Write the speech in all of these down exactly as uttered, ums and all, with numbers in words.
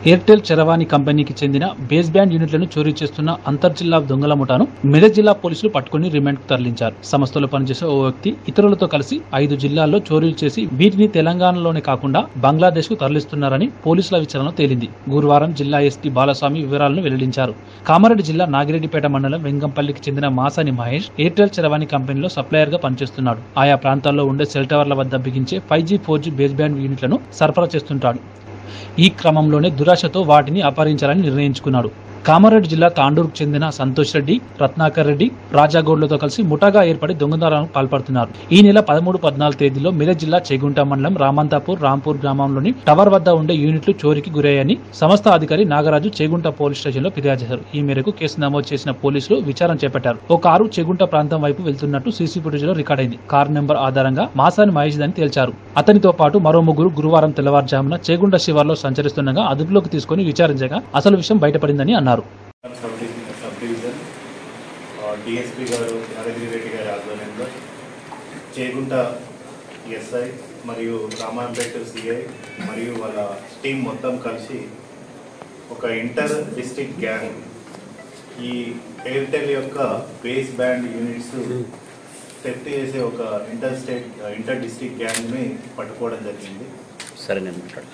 Airtel చరవాణి కంపెనీకి చెందిన బేస్ బ్యాండ్ యూనిట్లను చోరీ చేస్తున్న అంతర్జిల్లా దొంగల ముఠాను మెదక్ జిల్లా పోలీసులు పట్టుకుని రిమాండ్కు తరలించారు. సంస్థలో పనిచేసే ఓ వ్యక్తి ఇతరులతో కలిసి ఐదు జిల్లాల్లో చోరీలు చేసి వీటిని తెలంగాణలోనే కాకుండా బంగ్లాదేశ్ కు తరలిస్తున్నారని పోలీసుల విచారణలో తేలింది. గురువారం జిల్లా ఎస్పీ బాలస్వామి వివరాలను వెల్లడించారు. కామారెడ్డి జిల్లా నాగిరెడ్డిపేట మండలం వెంగంపల్లికి చెందిన మాసాని మహేష్ ఎయిర్టెల్ చరవాణి కంపెనీలో సప్లయర్ గా పనిచేస్తున్నాడు. ఆయా ప్రాంతాల్లో ఉండే సెల్ టవర్ల వద్ద బిగించే five G four G base band యూనిట్లను సరఫరా చేస్తుంటాడు. ఈ క్రమంలోనే దురాశతో వాటిని అపహరించాలని నిర్ణయించుకున్నాడు. కామారెడ్డి జిల్లా తాండూరుకు చెందిన సంతోష్ రెడ్డి, రత్నాకర్ రెడ్డి, రాజాగౌడ్లతో కలిసి ముఠాగా ఏర్పడి దొంగతనాలకు పాల్పడుతున్నారు. ఈ నెల పదమూడు పద్నాలుగు తేదీలో మెదక్ జిల్లా చేగుంట మండలం రామంతాపూర్ రాంపూర్ గ్రామంలోని టవర్ వద్ద ఉండే యూనిట్లు చోరీకి గురయ్యాయని సంస్థ అధికారి నాగరాజు చేగుంట పోలీస్ స్టేషన్ లో ఫిర్యాదు చేశారు. ఈ మేరకు కేసు నమోదు చేసిన పోలీసులు విచారణ చేపట్టారు. ఓ కారు చేగుంట ప్రాంతం వైపు వెళ్తున్నట్టు సీసీ ఫుటేజ్ లో రికార్డైంది. కారు నెంబర్ ఆధారంగా మాసాని మహేష్ అని తేల్చారు. అతనితో పాటు మరో ముగ్గురు గురువారం తెల్లవారుజామున చేగుంట శివార్లో సంచరిస్తుండగా అదుపులోకి తీసుకుని విచారించగా అసలు విషయం బయటపడిందని అన్నారు. సబ్ డివిజన్ డిఎస్పీ గారు నరేంద్ర రెడ్డి గారి ఆధ్వర్యంలో చేగుంట ఎస్ఐ మరియు రామాంపేట సిఐ మరియు వాళ్ళ టీం మొత్తం కలిసి ఒక ఇంటర్ డిస్ట్రిక్ట్ గ్యాంగ్ ఈ ఎయిర్టెల్ యొక్క బేస్ బ్యాండ్ యూనిట్స్ థెఫ్ట్ చేసే ఒక ఇంటర్ స్టేట్ ఇంటర్ డిస్ట్రిక్ట్ గ్యాంగ్ని పట్టుకోవడం జరిగింది. సరే నేను మాట్లాడు.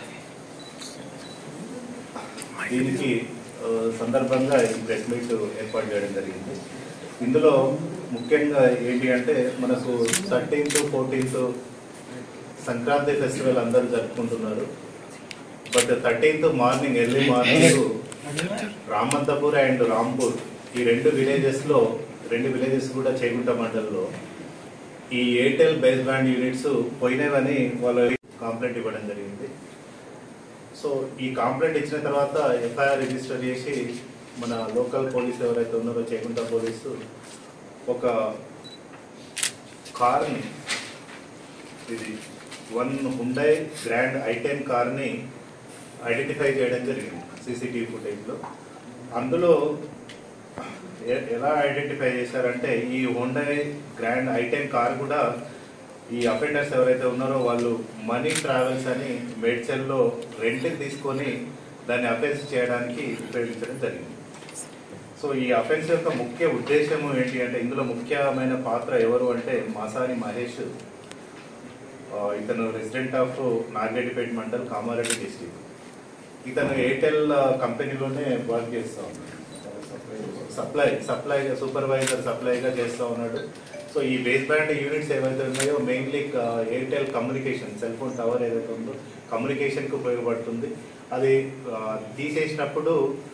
దీనికి సందర్భంగా ఈ ప్రెస్ మీట్ ఏర్పాటు చేయడం జరిగింది. ఇందులో ముఖ్యంగా ఏంటి అంటే మనకు థర్టీన్త్ ఫోర్టీన్త్ సంక్రాంతి ఫెస్టివల్ అందరూ జరుపుకుంటున్నారు. But thirteenth morning early morning Ramanthapur and Rampur ఈ రెండు విలేజెస్లో రెండు విలేజెస్ కూడా చేగుంట మండలంలో ఈ ఎయిర్టెల్ బేస్ బ్యాండ్ యూనిట్స్ పోయినవని వాళ్ళు కంప్లైంట్ ఇవ్వడం జరిగింది. సో ఈ కంప్లైంట్ ఇచ్చిన తర్వాత ఎఫ్ఐఆర్ రిజిస్టర్ చేసి మన లోకల్ పోలీసు ఎవరైతే ఉన్నారో చేగుంట పోలీసు ఒక కార్ని, ఇది one Hyundai grand I ten కార్ని ఐడెంటిఫై చేయడం జరిగింది సీసీటీవీ ఫుటేజ్లో. అందులో ఎలా ఐడెంటిఫై చేశారంటే ఈ Hyundai grand I ten car కూడా ఈ అఫెండర్స్ ఎవరైతే ఉన్నారో వాళ్ళు మనీ ట్రావెల్స్ అని మేడ్చల్లో రెంట్కి తీసుకొని దాన్ని అఫెన్స్ చేయడానికి ఉపయోగించడం జరిగింది. సో ఈ అఫెన్స్ యొక్క ముఖ్య ఉద్దేశం ఏంటి అంటే ఇందులో ముఖ్యమైన పాత్ర ఎవరు అంటే మాసాని మహేష్. ఇతను resident of Nagireddypet mandal Kamareddy district. ఇతను ఎయిర్టెల్ కంపెనీలోనే వర్క్ చేస్తూ ఉన్నాడు. సప్లై సప్లై సూపర్వైజర్ సప్లైగా చేస్తూ ఉన్నాడు. సో ఈ బేస్ బ్యాండ్ యూనిట్స్ ఏవైతే ఉన్నాయో mainly Airtel communication cell phone tower ఏదైతే ఉందో కమ్యూనికేషన్కి ఉపయోగపడుతుంది. అది తీసేసినప్పుడు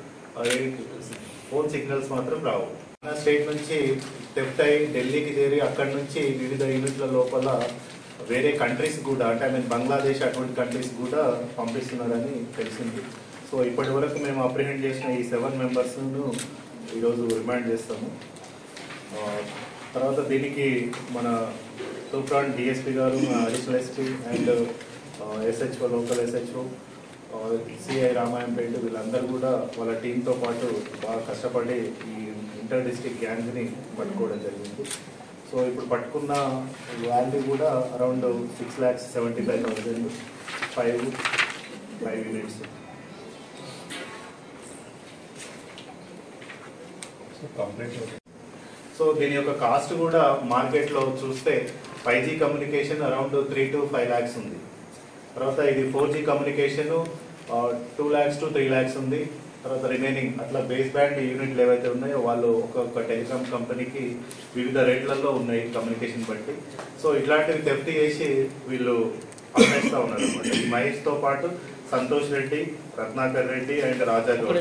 ఫోన్ సిగ్నల్స్ మాత్రం రావు. స్టేట్ నుంచి థెఫ్ట్ అయి ఢిల్లీకి చేరి అక్కడి నుంచి వివిధ యూనిట్ల లోపల వేరే కంట్రీస్ కూడా అంటే ఐ మీన్ బంగ్లాదేశ్ అటువంటి కంట్రీస్ కూడా పంపిస్తున్నారని తెలిసింది. సో ఇప్పటి వరకు మేము అప్రిహెండ్ చేసిన ఈ సెవెన్ మెంబర్స్ను ఈరోజు రిమాండ్ చేస్తాము. తర్వాత దీనికి మన Toopran DSP garu, additional SP and SHO local SHO CI Ramayampet వీళ్ళందరూ కూడా వాళ్ళ టీంతో పాటు బాగా కష్టపడి ఈ ఇంటర్ డిస్ట్రిక్ట్ గ్యాంగ్ని పట్టుకోవడం జరిగింది. సో ఇప్పుడు పట్టుకున్న వాల్యూ కూడా around six lakhs seventy five thousand five five units. So దీని యొక్క కాస్ట్ కూడా మార్కెట్లో చూస్తే five G communication around three to five lakhs ఉంది. తర్వాత ఇది four G communication two lakhs to three lakhs ఉంది. తర్వాత రిమైనింగ్ అట్లా బేస్ బ్యాండ్ యూనిట్లు ఏవైతే ఉన్నాయో వాళ్ళు ఒక్కొక్క టెలికాం కంపెనీకి వివిధ రేట్లలో ఉన్నాయి కమ్యూనికేషన్ బట్టి. సో ఇట్లాంటివి థెఫ్ట్ చేసి వీళ్ళు అమ్మేస్తూ ఉన్నారు అనమాట. ఈ మహేష్తో పాటు సంతోష్ రెడ్డి, రత్నాకర్ రెడ్డి అండ్ రాజాగౌడ్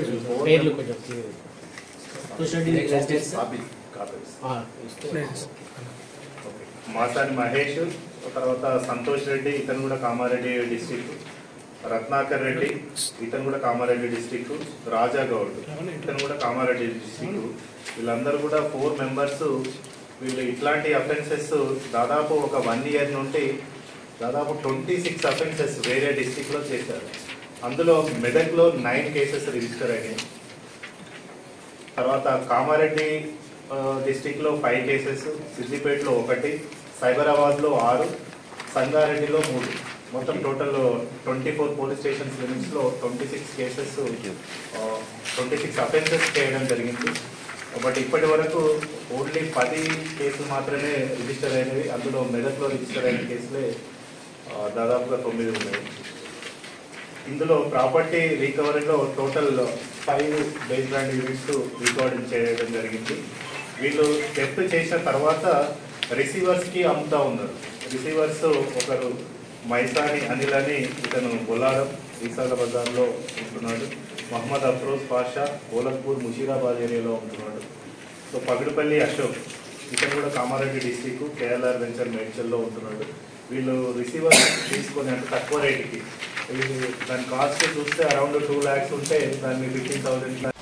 మాసాని మహేష్, తర్వాత సంతోష్ రెడ్డి ఇతను కూడా కామారెడ్డి డిస్టిక్, రత్నాకర్ రెడ్డి ఇతను కూడా కామారెడ్డి డిస్టిక్, రాజాగౌడ్ ఇతను కూడా కామారెడ్డి డిస్టిక్. వీళ్ళందరూ కూడా ఫోర్ మెంబర్స్. వీళ్ళు ఇట్లాంటి అఫెన్సెస్ దాదాపు ఒక వన్ ఇయర్ నుండి దాదాపు ట్వంటీ సిక్స్ అఫెన్సెస్ వేరే డిస్టిక్లో చేశారు. అందులో మెదక్లో నైన్ కేసెస్ రిజిస్టర్ అయినాయి. తర్వాత కామారెడ్డి డిస్టిక్లో ఫైవ్ కేసెస్, సిద్దిపేటలో ఒకటి, సైబరాబాద్లో ఆరు, సంగారెడ్డిలో మూడు. మొత్తం total twenty four police stations లిమిట్స్లో twenty six cases twenty six offences చేయడం జరిగింది. బట్ ఇప్పటి వరకు ఓన్లీ పది కేసులు మాత్రమే రిజిస్టర్ అయినవి. అందులో మెదక్లో రిజిస్టర్ అయిన కేసులే దాదాపుగా తొమ్మిది ఉన్నాయి. ఇందులో ప్రాపర్టీ రికవరీలో total five base brand units recording చేయడం జరిగింది. వీళ్ళు థెఫ్ట్ చేసిన తర్వాత రిసీవర్స్కి అమ్ముతా ఉన్నారు. రిసీవర్స్ ఒకరు మైసాని అనిల్ అని, ఇతను బొల్లారం ఈసాల బజార్లో ఉంటున్నాడు. మహమ్మద్ అఫ్రోజ్ పాషా గోలక్పూర్ ముషీరాబాద్ ఏరియాలో ఉంటున్నాడు. సో పగిడిపల్లి అశోక్, ఇతను కూడా కామారెడ్డి డిస్టిక్ కేఎల్ఆర్ వెంచర్ మేడ్చల్లో ఉంటున్నాడు. వీళ్ళు రిసీవర్ తీసుకొని అంటే తక్కువ రేటుకి, దాని కాస్ట్ చూస్తే అరౌండ్ టూ ల్యాక్స్ ఉంటే దాన్ని ఫిఫ్టీన్ థౌసండ్